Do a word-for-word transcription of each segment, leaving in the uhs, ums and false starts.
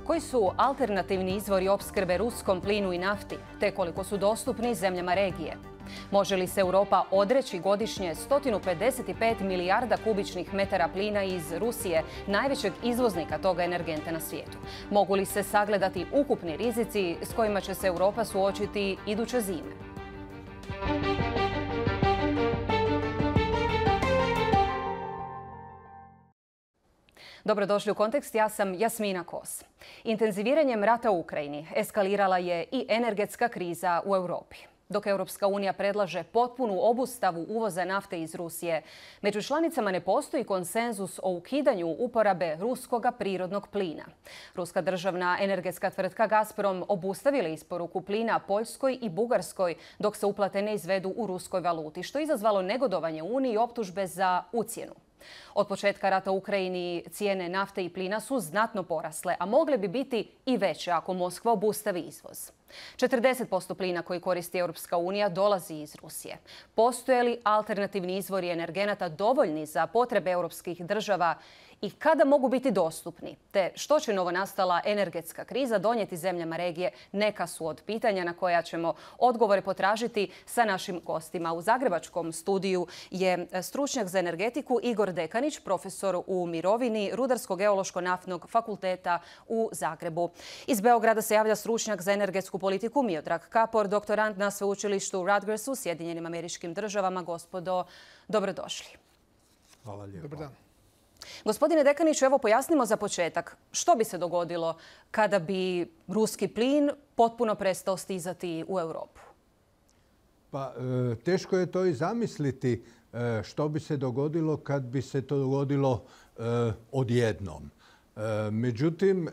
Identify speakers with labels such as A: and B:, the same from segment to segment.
A: Koji su alternativni izvori opskrbe ruskom plinu i nafti, te koliko su dostupni zemljama regije? Može li se Europa odreći godišnje sto pedeset pet milijarda kubičnih metara plina iz Rusije, najvećeg izvoznika toga energenta na svijetu? Mogu li se sagledati ukupni rizici s kojima će se Europa suočiti iduće zime? Dobrodošli u Kontekst, ja sam Jasmina Kos. Intenziviranjem rata u Ukrajini eskalirala je i energetska kriza u Europi. Dok Europska unija predlaže potpunu obustavu uvoza nafte iz Rusije, među članicama ne postoji konsenzus o ukidanju uporabe ruskoga prirodnog plina. Ruska državna energetska tvrtka Gazprom obustavila isporuku plina Poljskoj i Bugarskoj dok se uplate ne izvedu u ruskoj valuti, što je izazvalo negodovanje Uniji i optužbe za ucjenu. Od početka rata u Ukrajini cijene nafte i plina su znatno porasle, a mogle bi biti i veće ako Moskva obustavi izvoz. četrdeset posto plina koji koristi Europska unija dolazi iz Rusije. Postoje li alternativni izvori energenata dovoljni za potrebe europskih država i kada mogu biti dostupni? Te što će novonastala energetska kriza donijeti zemljama regije? Neka su od pitanja na koja ćemo odgovore potražiti sa našim gostima. U zagrebačkom studiju je stručnjak za energetiku Igor Dekanić, profesor u mirovini Rudarsko-geološko-naftnog fakulteta u Zagrebu. Iz Beograda se javlja stručnjak za energetsku politiku Miodrag Kapor, doktorant na sveučilištu Rutgers u Sjedinjenim Američkim Državama. Gospodo, dobrodošli.
B: Hvala lijepo.
C: Dobar dan.
A: Gospodine Dekaniću, evo pojasnimo za početak. Što bi se dogodilo kada bi ruski plin potpuno prestao stizati u Europu?
B: Pa, e, teško je to i zamisliti e, što bi se dogodilo kad bi se to dogodilo e, odjednom. E, međutim, e,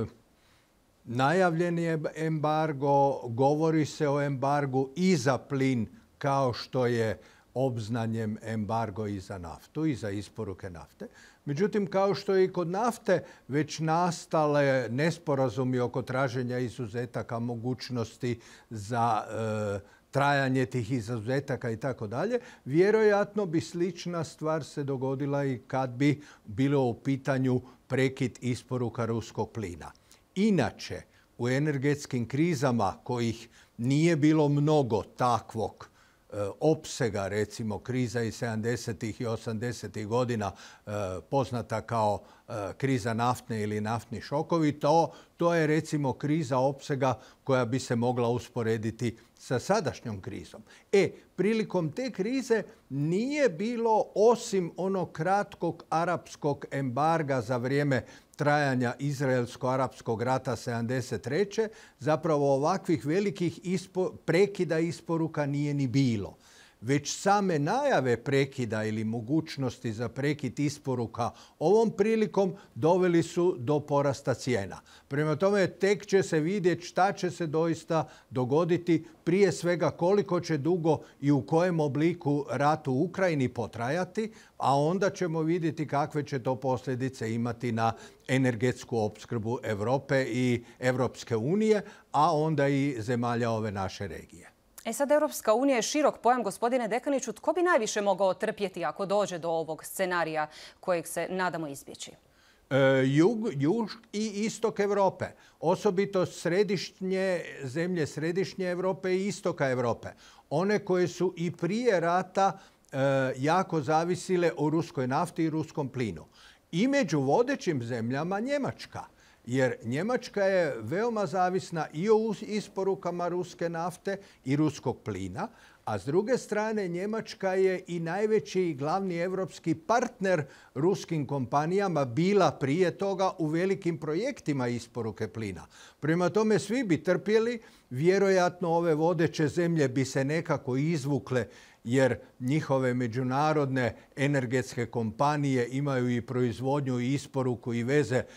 B: najavljen je embargo, govori se o embargu i za plin kao što je obznanjem embargo i za naftu i za isporuke nafte. Međutim, kao što je i kod nafte već nastale nesporazumi oko traženja izuzetaka, mogućnosti za e, trajanje tih izuzetaka i tako dalje, vjerojatno bi slična stvar se dogodila i kad bi bilo u pitanju prekid isporuka ruskog plina. Inače, u energetskim krizama kojih nije bilo mnogo takvog opsega, recimo kriza iz sedamdesetih i osamdesetih godina poznata kao kriza naftne ili naftni šokovi, to, to je recimo kriza opsega koja bi se mogla usporediti sa sadašnjom krizom. E, prilikom te krize nije bilo, osim onog kratkog arapskog embarga za vrijeme trajanja Izraelsko-arapskog rata sedamdeset treće zapravo ovakvih velikih ispo, prekida isporuka nije ni bilo. Već same najave prekida ili mogućnosti za prekid isporuka ovom prilikom doveli su do porasta cijena. Prema tome, tek će se vidjeti šta će se doista dogoditi, prije svega koliko će dugo i u kojem obliku rat u Ukrajini potrajati, a onda ćemo vidjeti kakve će to posljedice imati na energetsku opskrbu Europe i Europske unije, a onda i zemalja ove naše regije.
A: E sad, Europska unija je širok pojam, gospodine Dekaniću. Tko bi najviše mogao trpjeti ako dođe do ovog scenarija kojeg se nadamo izbjeći?
B: E, jug, jug i istok Europe. Osobito središnje zemlje središnje Europe i istoka Europe. One koje su i prije rata e, jako zavisile o ruskoj nafti i ruskom plinu. I među vodećim zemljama Njemačka. Jer Njemačka je veoma zavisna i o isporukama ruske nafte i ruskog plina, a s druge strane Njemačka je i najveći i glavni europski partner ruskim kompanijama bila prije toga u velikim projektima isporuke plina. Prema tome svi bi trpjeli, vjerojatno ove vodeće zemlje bi se nekako izvukle jer njihove međunarodne energetske kompanije imaju i proizvodnju i isporuku i veze e,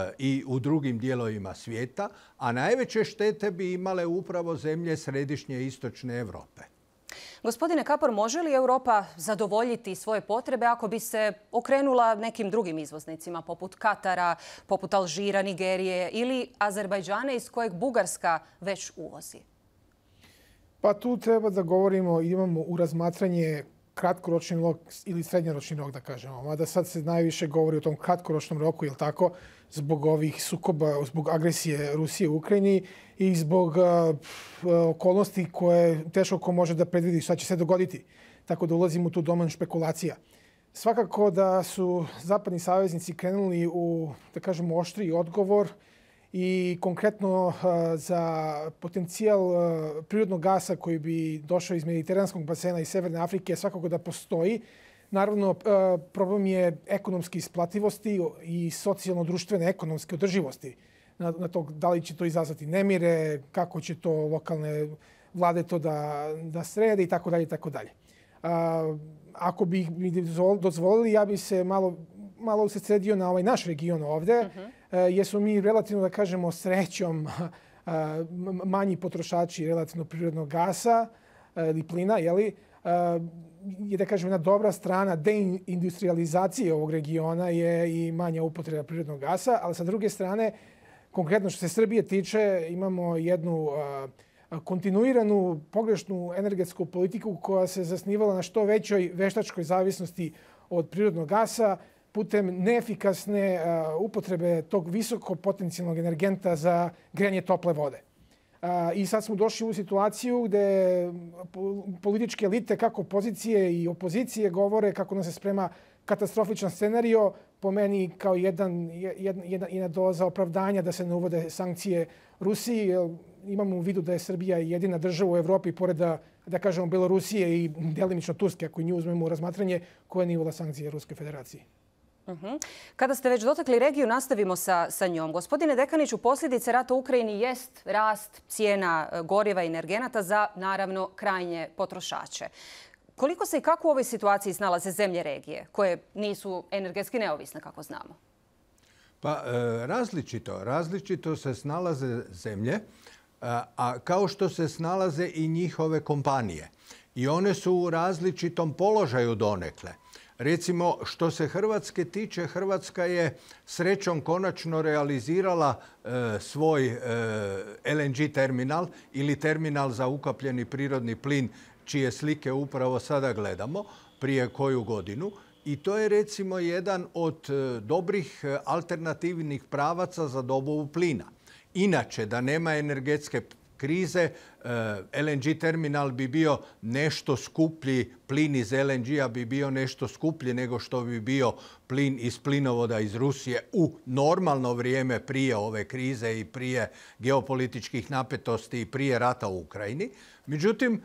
B: i u drugim dijelovima svijeta, a najveće štete bi imale upravo zemlje središnje i istočne Europe.
A: Gospodine Kapor, može li Europa zadovoljiti svoje potrebe ako bi se okrenula nekim drugim izvoznicima poput Katara, poput Alžira, Nigerije ili Azerbajdžana iz kojeg Bugarska već uvozi?
C: Pa tu treba da govorimo, imamo u razmatranje kratkoročni rok ili srednjoročni rok, da kažemo. Mada sad se najviše govori o tom kratkoročnom roku, je li tako, zbog ovih sukoba, zbog agresije Rusije u Ukrajini i zbog uh, okolnosti koje teško ko može da predvidi šta će se dogoditi. Tako da ulazimo u tu domen špekulacija. Svakako da su zapadni saveznici krenuli u, da kažemo, oštriji odgovor i konkretno uh, za potencijal uh, prirodnog gasa koji bi došao iz mediteranskog basena i Severne Afrike svakako da postoji. Naravno, uh, problem je ekonomske isplativosti i socijalno-društvene ekonomske održivosti. Na, na to da li će to izazvati nemire, kako će to lokalne vlade to da, da srede i tako dalje i tako dalje. Ako bi mi dozvolili, ja bi se malo, malo se sredio na ovaj naš region ovde, uh-huh. jer smo mi relativno, da kažemo, srećom manji potrošači relativno prirodnog gasa ili plina, jeli, je, da kažem, jedna dobra strana deindustrializacije ovog regiona je i manja upotreba prirodnog gasa, ali sa druge strane, konkretno što se Srbije tiče, imamo jednu kontinuiranu pogrešnu energetsku politiku koja se zasnivala na što većoj veštačkoj zavisnosti od prirodnog gasa putem neefikasne upotrebe tog visoko potencijalnog energenta za grejanje tople vode. I sad smo došli u situaciju gde političke elite, kako pozicije i opozicije, govore kako nam se sprema katastrofičan scenario, po meni kao jedan, jedna, jedna doza opravdanja da se ne uvode sankcije Rusiji. Imamo u vidu da je Srbija jedina država u Evropi, pored da, da kažemo Belorusije i delimično Turske, ako nju uzmemo u razmatranje, koja nije uvela sankcije Ruskoj federaciji.
A: Uh-huh. Kada ste već dotakli regiju, nastavimo sa, sa njom. Gospodine Dekaniću, posljedice rata u Ukrajini jest rast cijena goriva i energenata za, naravno, krajnje potrošače. Koliko se i kako u ovoj situaciji snalaze zemlje regije, koje nisu energetski neovisne, kako znamo?
B: Pa različito. Različito se snalaze zemlje, a kao što se snalaze i njihove kompanije. I one su u različitom položaju donekle. Recimo, što se Hrvatske tiče, Hrvatska je srećom konačno realizirala e, svoj e, L N G terminal ili terminal za ukapljeni prirodni plin, čije slike upravo sada gledamo, prije koju godinu. I to je recimo jedan od e, dobrih alternativnih pravaca za dobavu plina. Inače, da nema energetske krize, L N G terminal bi bio nešto skuplji, plin iz L N G-a bi bio nešto skuplji nego što bi bio plin iz plinovoda iz Rusije u normalno vrijeme prije ove krize i prije geopolitičkih napetosti i prije rata u Ukrajini. Međutim,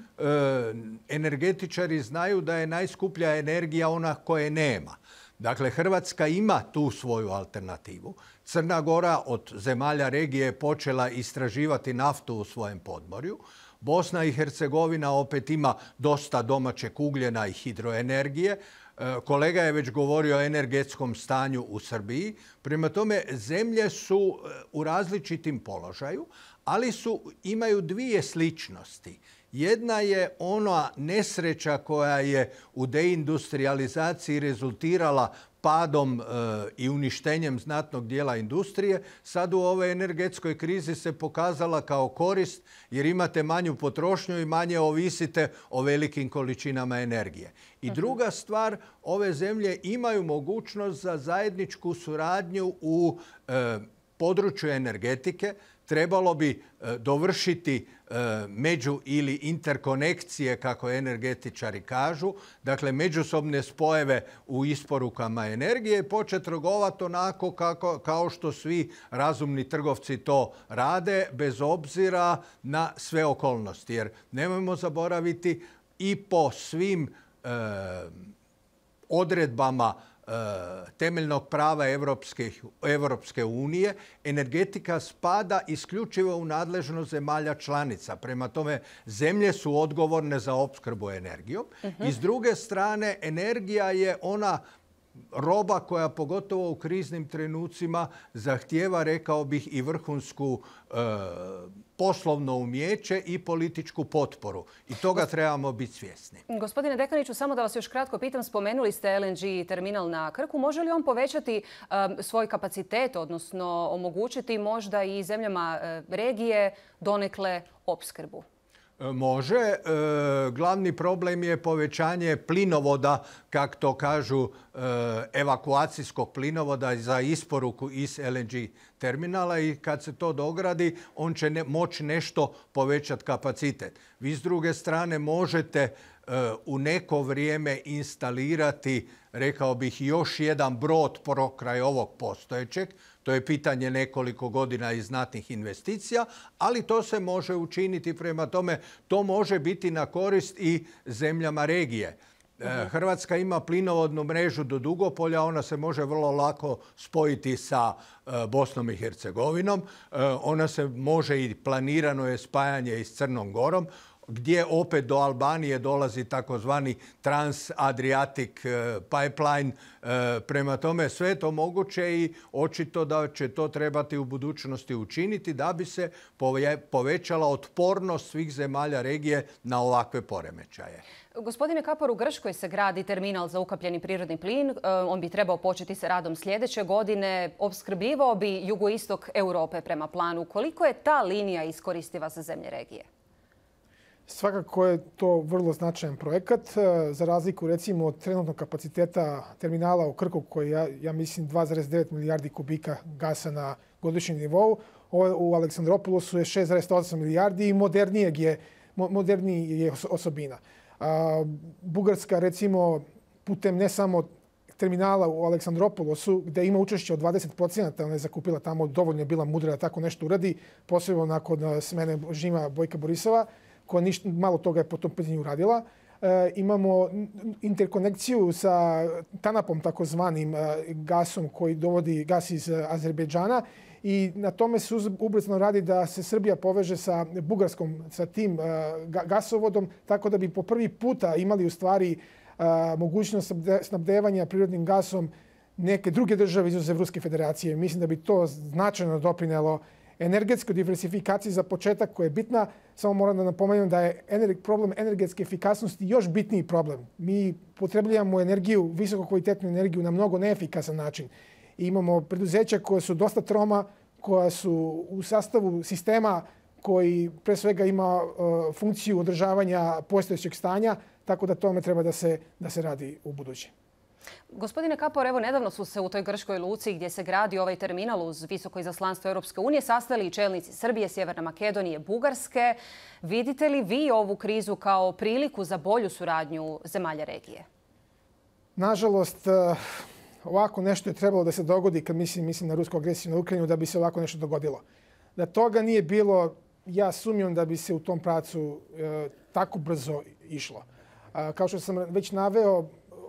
B: energetičari znaju da je najskuplja energija ona koje nema. Dakle, Hrvatska ima tu svoju alternativu. Crna Gora od zemalja regije je počela istraživati naftu u svojem podmorju. Bosna i Hercegovina opet ima dosta domaćeg ugljena i hidroenergije. Kolega je već govorio o energetskom stanju u Srbiji. Prema tome, zemlje su u različitim položaju, ali su, imaju dvije sličnosti. Jedna je ona nesreća koja je u deindustrializaciji rezultirala padom e, i uništenjem znatnog dijela industrije. Sad u ovoj energetskoj krizi se pokazala kao korist jer imate manju potrošnju i manje ovisite o velikim količinama energije. I druga stvar, ove zemlje imaju mogućnost za zajedničku suradnju u e, području energetike. Trebalo bi e, dovršiti e, među ili interkonekcije, kako energetičari kažu, dakle međusobne spojeve u isporukama energije i početi trgovati onako kako, kao što svi razumni trgovci to rade, bez obzira na sve okolnosti. Jer nemojmo zaboraviti, i po svim e, odredbama temeljnog prava Evropske, Evropske unije, energetika spada isključivo u nadležnost zemalja članica. Prema tome, zemlje su odgovorne za opskrbu energijom. Uh-huh. I s druge strane, energija je ona roba koja pogotovo u kriznim trenucima zahtijeva, rekao bih, i vrhunsku e, poslovno umjeće i političku potporu. I toga trebamo biti svjesni.
A: Gospodine Dekaniću, samo da vas još kratko pitam, spomenuli ste L N G terminal na Krku. Može li on povećati um, svoj kapacitet, odnosno omogućiti možda i zemljama uh, regije donekle opskrbu?
B: Može. Glavni problem je povećanje plinovoda, kako to kažu, evakuacijskog plinovoda za isporuku iz L N G terminala i kad se to dogradi, on će ne, moći nešto povećati kapacitet. Vi s druge strane možete u neko vrijeme instalirati, rekao bih, još jedan brod pokraj ovog postojećeg. To je pitanje nekoliko godina i znatnih investicija, ali to se može učiniti. Prema tome, to može biti na korist i zemljama regije. Uh-huh. Hrvatska ima plinovodnu mrežu do Dugopolja, ona se može vrlo lako spojiti sa Bosnom i Hercegovinom. Ona se može i planirano je spajanje i s Crnom Gorom, gdje opet do Albanije dolazi takozvani Trans-Adriatic pipeline. Prema tome sve je to moguće i očito da će to trebati u budućnosti učiniti da bi se povećala otpornost svih zemalja regije na ovakve poremećaje.
A: Gospodine Kapor, u Grčkoj se gradi terminal za ukapljeni prirodni plin. On bi trebao početi sa radom sljedeće godine. Opskrbljivao bi jugoistok Europe prema planu. Koliko je ta linija iskoristiva za zemlje regije?
C: Svakako je to vrlo značajan projekat. Za razliku recimo od trenutnog kapaciteta terminala u Krku koji ja, ja mislim dva zarez devet milijardi kubika gasa na godišnjem nivou. Ovo u Aleksandropolosu je šest zarez osam milijardi i modernijeg je, moderniji je osobina. A, Bugarska recimo putem ne samo terminala u Aleksandropolosu gdje ima učešće od dvadeset procenata, ona je zakupila tamo, dovoljno je bila mudra da tako nešto uradi, posebno nakon smene režima Bojka Borisova, koja ništa, malo toga je po tom pitanju uradila. E, imamo interkonekciju sa Tanapom, takozvanim e, gasom koji dovodi gas iz Azerbejdžana i na tome se ubrzano radi da se Srbija poveže sa Bugarskom, sa tim e, gasovodom, tako da bi po prvi puta imali u stvari e, mogućnost snabdevanja prirodnim gasom neke druge države izuzev Ruske federacije. Mislim da bi to značajno doprinelo energetskoj diversifikaciji za početak koja je bitna. Samo moram da napomenem da je problem energetske efikasnosti još bitniji problem. Mi potrebljavamo energiju, visoko kvalitetnu energiju na mnogo neefikasan način. I imamo preduzeća koja su dosta troma, koja su u sastavu sistema koji pre svega ima uh, funkciju održavanja postojećeg stanja, tako da tome treba da se, da se radi u buduće.
A: Gospodine Kapor, evo nedavno su se u toj grčkoj luci gdje se gradi ovaj terminal uz visoko izaslanstvo Europske unije sastali i čelnici Srbije, Sjeverne Makedonije, Bugarske. Vidite li vi ovu krizu kao priliku za bolju suradnju zemalja regije?
C: Nažalost, ovako nešto je trebalo da se dogodi kad mislim, mislim na rusku agresiju na Ukrajinu da bi se ovako nešto dogodilo. Da toga nije bilo, ja sumnjam da bi se u tom pracu e, tako brzo išlo. A, kao što sam već naveo,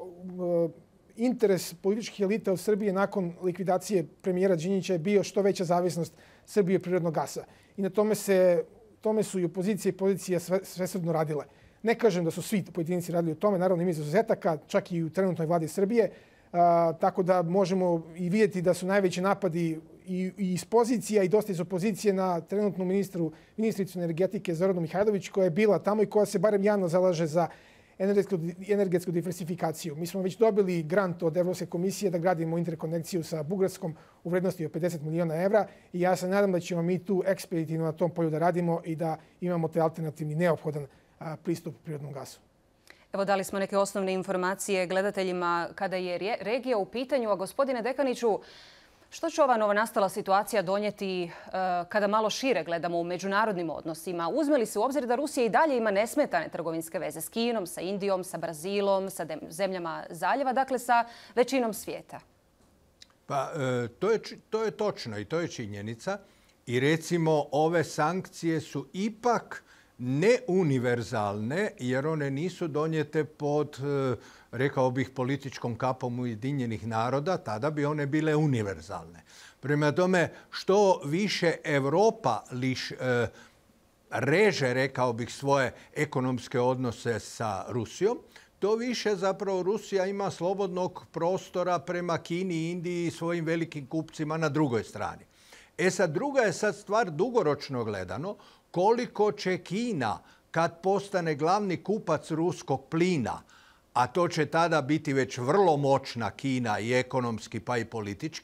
C: interes političkih elita u Srbiji nakon likvidacije premijera Đinđića je bio što veća zavisnost Srbije od prirodnog gasa. I na tome, se, tome su i opozicija i pozicija sve, svesrdno radile. Ne kažem da su svi pojedinci radili u tome, naravno ima izuzetaka, čak i u trenutnoj vladi Srbije. A, tako da možemo i vidjeti da su najveći napadi i, i iz pozicija i dosta iz opozicije na trenutnu ministru, ministricu energetike Zoranu Mihajlović koja je bila tamo i koja se barem javno zalaže za energetsku, energetsku diversifikaciju. Mi smo već dobili grant od Evropske komisije da gradimo interkonekciju sa Bugarskom u vrednosti od pedeset miliona evra i ja se nadam da ćemo mi tu ekspeditivno na tom polju da radimo i da imamo te alternativni neophodan a, pristup prirodnom gasu.
A: Evo, dali smo neke osnovne informacije gledateljima kada je regija u pitanju. A gospodine Dekaniću, što će ova novonastala situacija donijeti uh, kada malo šire gledamo u međunarodnim odnosima? Uzme li se u obzir da Rusija i dalje ima nesmetane trgovinske veze s Kinom, sa Indijom, sa Brazilom, sa zemljama zaljeva, dakle sa većinom svijeta?
B: Pa, e, to je, to je točno i to je činjenica. I recimo ove sankcije su ipak neuniverzalne jer one nisu donijete pod, rekao bih, političkom kapom Ujedinjenih naroda, tada bi one bile univerzalne. Prema tome, što više Europa liš, e, reže, rekao bih, svoje ekonomske odnose sa Rusijom, to više zapravo Rusija ima slobodnog prostora prema Kini i Indiji i svojim velikim kupcima na drugoj strani. E sad, druga je sad stvar dugoročno gledano, koliko će Kina, kad postane glavni kupac ruskog plina, a to će tada biti već vrlo moćna Kina i ekonomski pa i politički,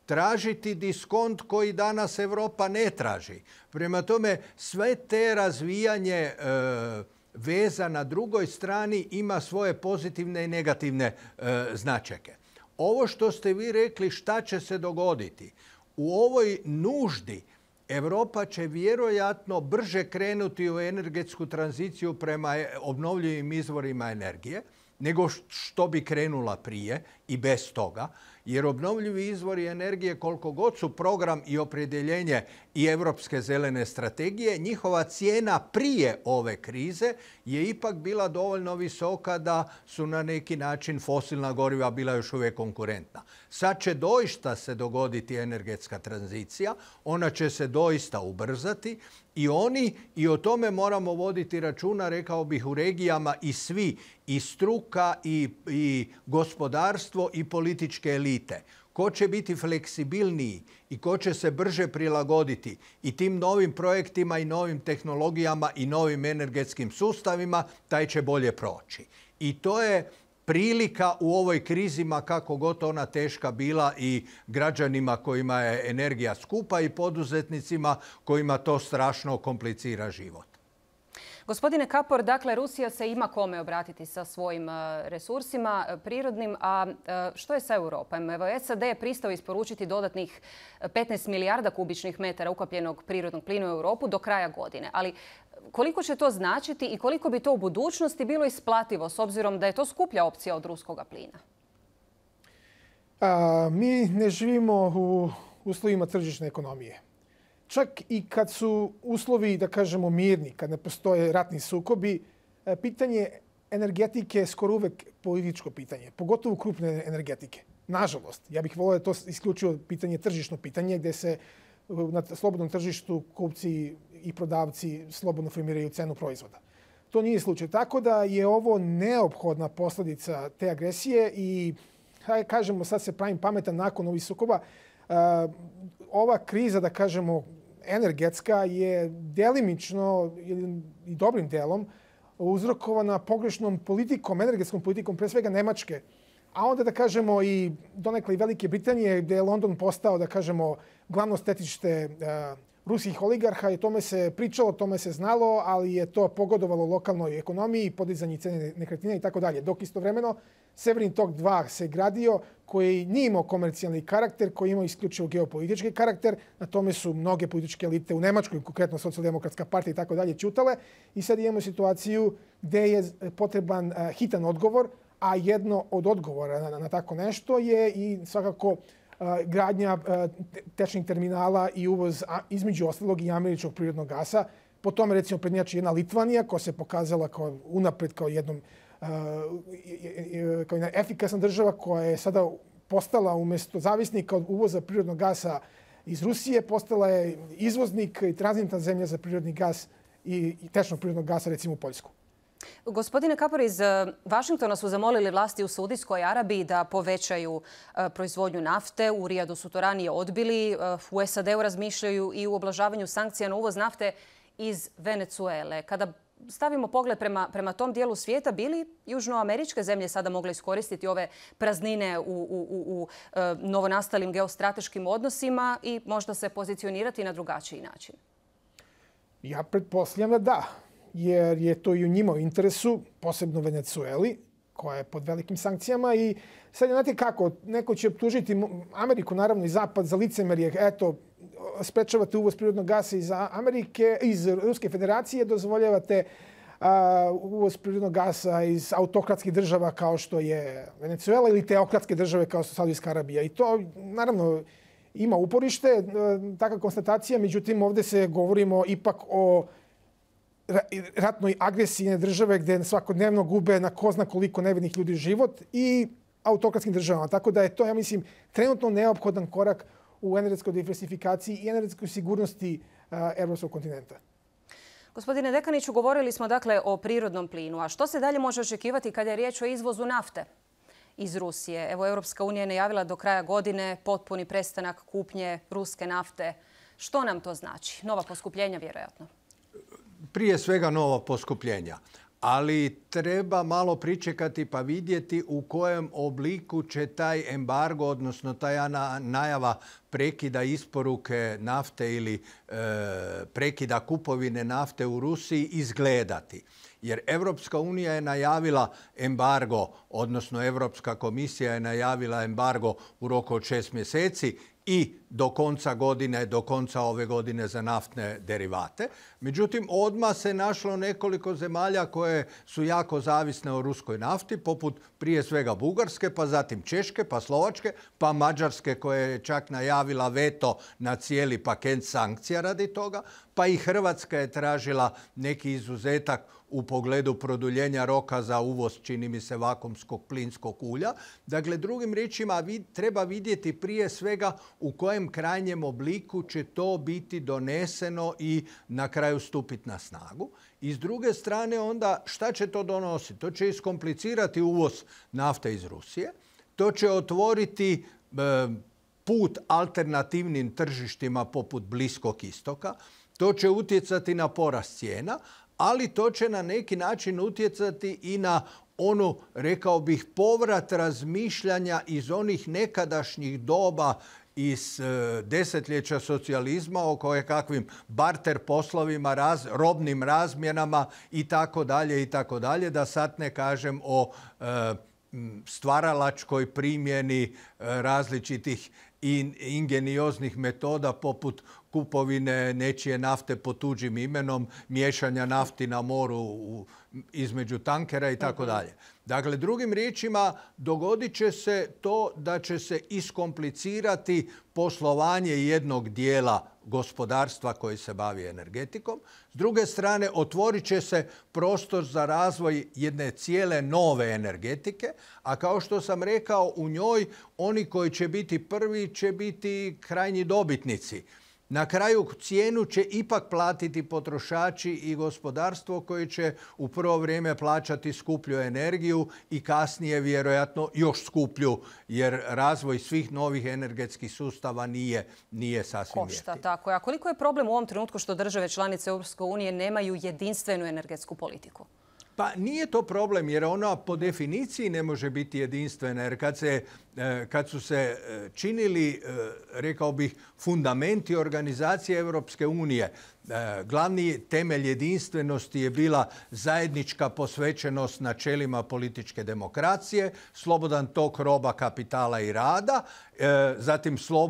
B: tražiti diskont koji danas Europa ne traži. Prema tome, sve te razvijanje e, veza na drugoj strani ima svoje pozitivne i negativne e, značajke. Ovo što ste vi rekli šta će se dogoditi, u ovoj nuždi Europa će vjerojatno brže krenuti u energetsku tranziciju prema obnovljivim izvorima energije nego što bi krenula prije i bez toga. Jer obnovljivi izvori energije, koliko god su program i opredjeljenje i Europske zelene strategije, njihova cijena prije ove krize je ipak bila dovoljno visoka da su na neki način fosilna goriva bila još uvijek konkurentna. Sad će doista se dogoditi energetska tranzicija, ona će se doista ubrzati i oni, i o tome moramo voditi računa, rekao bih, u regijama i svi, i struka, i, i gospodarstvo, i političke elite. Ko će biti fleksibilniji i ko će se brže prilagoditi i tim novim projektima i novim tehnologijama i novim energetskim sustavima, taj će bolje proći. I to je prilika u ovoj krizima, kako god ona teška bila, i građanima kojima je energija skupa i poduzetnicima kojima to strašno komplicira život.
A: Gospodine Kapor, dakle, Rusija se ima kome obratiti sa svojim resursima prirodnim, a što je sa Europom? Evo, S A D je pristao isporučiti dodatnih petnaest milijarda kubičnih metara ukapljenog prirodnog plina u Europu do kraja godine. Ali koliko će to značiti i koliko bi to u budućnosti bilo isplativo s obzirom da je to skuplja opcija od ruskoga plina?
C: A, mi ne živimo u uslovima tržišne ekonomije. Čak i kad su uslovi, da kažemo, mirni, kad ne postoje ratni sukobi, pitanje energetike je skoro uvek političko pitanje, pogotovo krupne energetike. Nažalost, ja bih volio da to isključio pitanje tržišno pitanje gdje se na slobodnom tržištu kupci i prodavci slobodno formiraju cenu proizvoda. To nije slučaj. Tako da je ovo neophodna posljedica te agresije i, kažemo, sad se pravim pametan nakon ovih sukoba. Ova kriza, da kažemo, energetska je delimično i dobrim delom uzrokovana pogrešnom politikom, energetskom politikom, pre svega Nemačke, a onda, da kažemo, i donekle i Velike Britanije, gdje je London postao, da kažemo, glavno stecište uh, ruskih oligarha i tome se pričalo, tome se znalo, ali je to pogodovalo lokalnoj ekonomiji, podizanje cene nekretnina i tako dalje. Dok istovremeno Severni tok dva se gradio, koji nije imao komercijalni karakter, koji je imao isključivo geopolitički karakter. Na tome su mnoge političke elite u Nemačkoj, konkretno Socijaldemokratska partija i tako dalje, ćutale. I sad imamo situaciju gdje je potreban uh, hitan odgovor, a jedno od odgovora na, na tako nešto je i svakako uh, gradnja uh, tečnih terminala i uvoz, a, između ostalog, i američkog prirodnog gasa. Po tome, recimo, prednjači jedna Litvanija, koja se pokazala kao unapred kao jednom Uh, kao jedna efikasna država koja je sada postala, umjesto zavisnika od uvoza prirodnog gasa iz Rusije, postala je izvoznik i tranzitna zemlja za prirodni gas i, i tečnog prirodnog gasa, recimo u Poljsku.
A: Gospodine Kapor, iz Vašingtona su zamolili vlasti u Saudijskoj Arabiji da povećaju proizvodnju nafte. U Rijadu su to ranije odbili. U S A D-u razmišljaju i u ublažavanju sankcija na uvoz nafte iz Venezuele. Kada stavimo pogled prema, prema tom dijelu svijeta, bili južnoameričke zemlje sada mogle iskoristiti ove praznine u, u, u, u novonastalim geostrateškim odnosima i možda se pozicionirati na drugačiji način?
C: Ja pretpostavljam da da, jer je to i u njima u interesu, posebno Venezueli, koja je pod velikim sankcijama. I sad, znate kako, neko će optužiti Ameriku, naravno i Zapad, za licemerje. Eto, sprečavate uvoz prirodnog gasa iz Amerike, iz Ruske federacije, dozvoljavate uh, uvoz prirodnog gasa iz autokratskih država kao što je Venezuela ili teokratske države kao što je Saudijska Arabija. I to, naravno, ima uporište, uh, takva konstatacija. Međutim, ovdje se govorimo ipak o ratnoj agresiji države gdje svakodnevno gube na ko zna koliko nevinih ljudi život i autokratskim državama. Tako da je to, ja mislim, trenutno neophodan korak u energetskoj diversifikaciji i energetskoj sigurnosti uh, evropskog kontinenta.
A: Gospodine Dekaniću, govorili smo dakle o prirodnom plinu. A što se dalje može očekivati kada je riječ o izvozu nafte iz Rusije? Evo, Europska unija je najavila do kraja godine potpuni prestanak kupnje ruske nafte. Što nam to znači? Nova poskupljenja, vjerojatno?
B: Prije svega nova poskupljenja. Ali treba malo pričekati pa vidjeti u kojem obliku će taj embargo, odnosno ta najava prekida isporuke nafte ili e, prekida kupovine nafte u Rusiji izgledati. Jer Europska unija je najavila embargo, odnosno Europska komisija je najavila embargo u roku od šest mjeseci i do konca godine, do konca ove godine za naftne derivate. Međutim, odmah se našlo nekoliko zemalja koje su jako zavisne o ruskoj nafti, poput prije svega Bugarske, pa zatim Češke, pa Slovačke, pa Mađarske koja je čak najavila veto na cijeli paket sankcija radi toga, pa i Hrvatska je tražila neki izuzetak u pogledu produljenja roka za uvoz, čini mi se, vakuumskog plinskog ulja. Dakle, drugim riječima, treba vidjeti prije svega u kojem krajnjem obliku će to biti doneseno i na kraju stupiti na snagu. I s druge strane onda šta će to donositi? To će iskomplicirati uvoz nafte iz Rusije. To će otvoriti e, put alternativnim tržištima poput Bliskog istoka. To će utjecati na porast cijena, ali to će na neki način utjecati i na onu, rekao bih, povrat razmišljanja iz onih nekadašnjih doba iz e, desetljeća socijalizma o kakvim barter poslovima, raz, robnim razmjenama i tako dalje i tako dalje, da sad ne kažem o e, stvaralačkoj primjeni e, različitih i ingenioznih metoda poput kupovine nečije nafte pod tuđim imenom, miješanja nafti na moru u, između tankera i tako dalje. Dakle, drugim riječima, dogodit će se to da će se iskomplicirati poslovanje jednog dijela gospodarstva koji se bavi energetikom. S druge strane, otvorit će se prostor za razvoj jedne cijele nove energetike, a kao što sam rekao, u njoj oni koji će biti prvi će biti krajnji dobitnici. Na kraju cijenu će ipak platiti potrošači i gospodarstvo koji će u prvo vrijeme plaćati skuplju energiju i kasnije vjerojatno još skuplju, jer razvoj svih novih energetskih sustava nije, nije sasvim jeftin.
A: Košta, tako je. A koliko je problem u ovom trenutku što države članice Europske unije nemaju jedinstvenu energetsku politiku?
B: Pa nije to problem jer ona po definiciji ne može biti jedinstvena, jer kad, se, kad su se činili, rekao bih, fundamenti organizacije Europske unije, glavni temelj jedinstvenosti je bila zajednička posvećenost načelima političke demokracije, slobodan tok roba, kapitala i rada, zatim slob,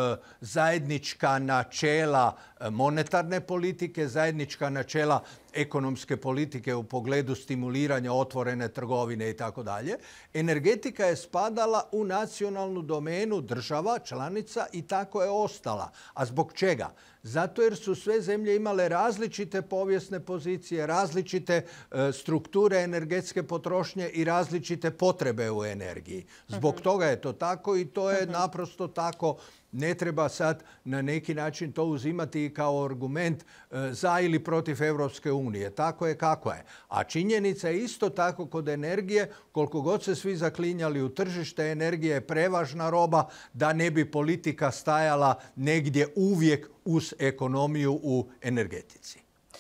B: zajednička načela monetarne politike, zajednička načela ekonomske politike u pogledu stimuliranja otvorene trgovine i tako dalje. Energetika je spadala u nacionalnu domenu država, članica i tako je ostala. A zbog čega? Zato jer su sve zemlje imale različite povijesne pozicije, različite e, strukture energetske potrošnje i različite potrebe u energiji. Zbog uh-huh. toga je to tako i to je uh-huh. naprosto tako. Ne treba sad na neki način to uzimati kao argument e, za ili protiv Europske unije. Tako je kako je. A činjenica je isto tako kod energije, koliko god se svi zaklinjali u tržište, energije je prevažna roba, da ne bi politika stajala negdje uvijek uz ekonomiju u energetici.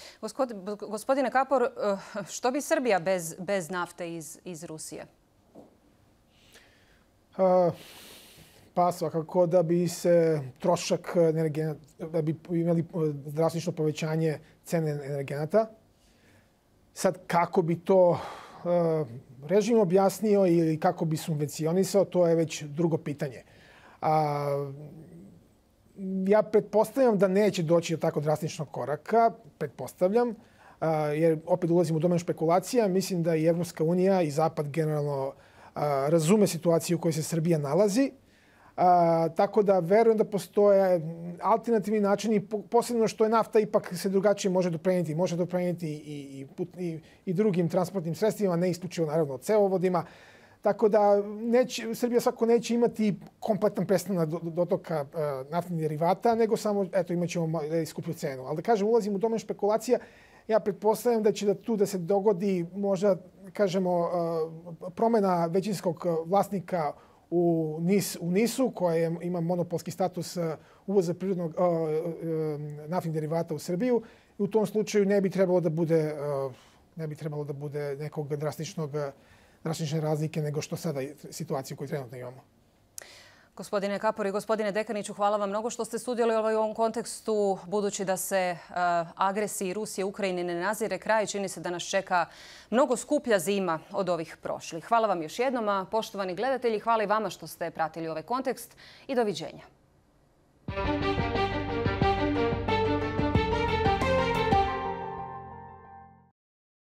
A: Gospodine Kapor, što bi Srbija bez, bez nafte iz, iz Rusije?
C: Uh... Pa svakako da bi se trošak energenata, da bi imali drastično povećanje cene energenata. Sad kako bi to uh, režim objasnio ili kako bi subvencionisao, to je već drugo pitanje. A, ja pretpostavljam da neće doći do tako drastičnog koraka, pretpostavljam, a, jer opet ulazim u domen špekulacija. Mislim da i Evropska unija i Zapad generalno a, razume situaciju u kojoj se Srbija nalazi. A, tako da verujem da postoje alternativni načini, posebno što je nafta ipak se drugačije može doprenijeti. Može doprenijeti i, i, i, i drugim transportnim sredstvima, ne isključivo naravno cevovodima. Tako da neće, Srbija svako neće imati kompletan prestanak dotoka uh, naftnih derivata, nego samo eto, imat ćemo skuplju cenu. Ali da kažem, ulazim u domen špekulacija. Ja pretpostavljam da će da tu da se dogodi možda, kažemo, uh, promjena većinskog vlasnika u, NIS, u NIS-u, koja ima monopolski status uh, uvoza prirodnog uh, uh, naftnih derivata u Srbiju. I u tom slučaju ne bi trebalo da bude uh, Ne bi trebalo da bude nekog drastičnog, drastične razlike nego što sada situaciju koju trenutno imamo.
A: Gospodine Kapor i gospodine Dekaniću, hvala vam mnogo što ste sudjelovali u ovom kontekstu. Budući da se uh, agresiji Rusije Ukrajini ne nazire kraj, čini se da nas čeka mnogo skuplja zima od ovih prošlih. Hvala vam još jednom, a poštovani gledatelji, hvala i vama što ste pratili ovaj kontekst i doviđenja.